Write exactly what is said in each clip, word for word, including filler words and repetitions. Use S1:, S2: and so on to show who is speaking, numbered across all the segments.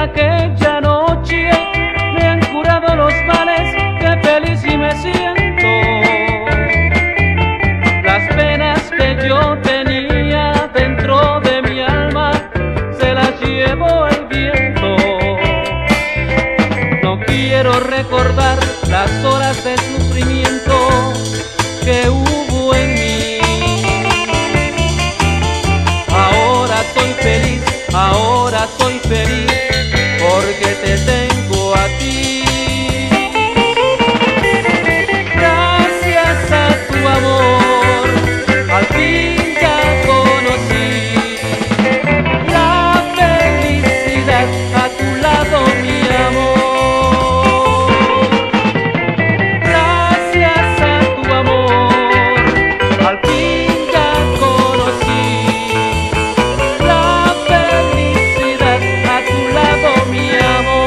S1: aquella noche me han curado los males, qué feliz y me siento. Las penas que yo tenía dentro de mi alma se las llevó el viento. No quiero recordar las horas de sufrimiento que hubo en mí. Ahora soy feliz, ahora soy feliz, porque te tengo a ti. Gracias a tu amor, al fin ya conocí la felicidad a tu lado, mi amor. Gracias a tu amor, al fin ya conocí la felicidad a tu lado, mi amor.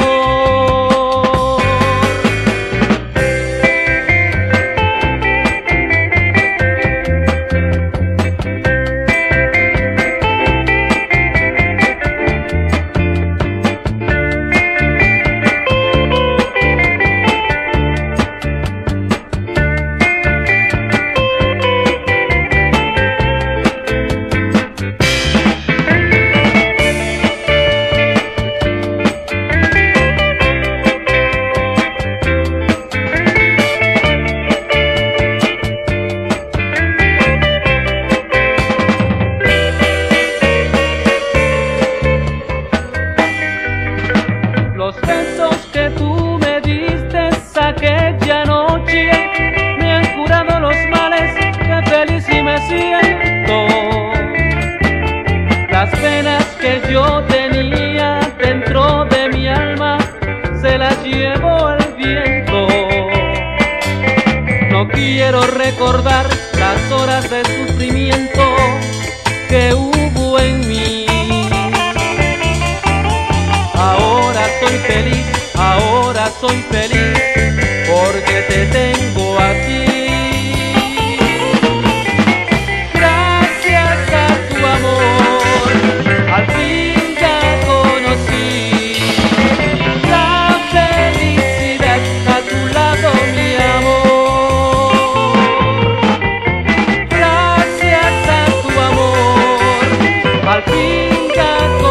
S1: Los besos que tú me diste aquella noche me han curado los males, qué feliz y me siento. Las penas que yo tenía dentro de mi alma se las llevó el viento. No quiero recordar las horas de sufrimiento que hubo en mí. Ahora soy feliz, ahora soy feliz, porque te tengo a ti. Gracias a tu amor, al fin ya conocí la felicidad a tu lado, mi amor. Gracias a tu amor, al fin ya conocí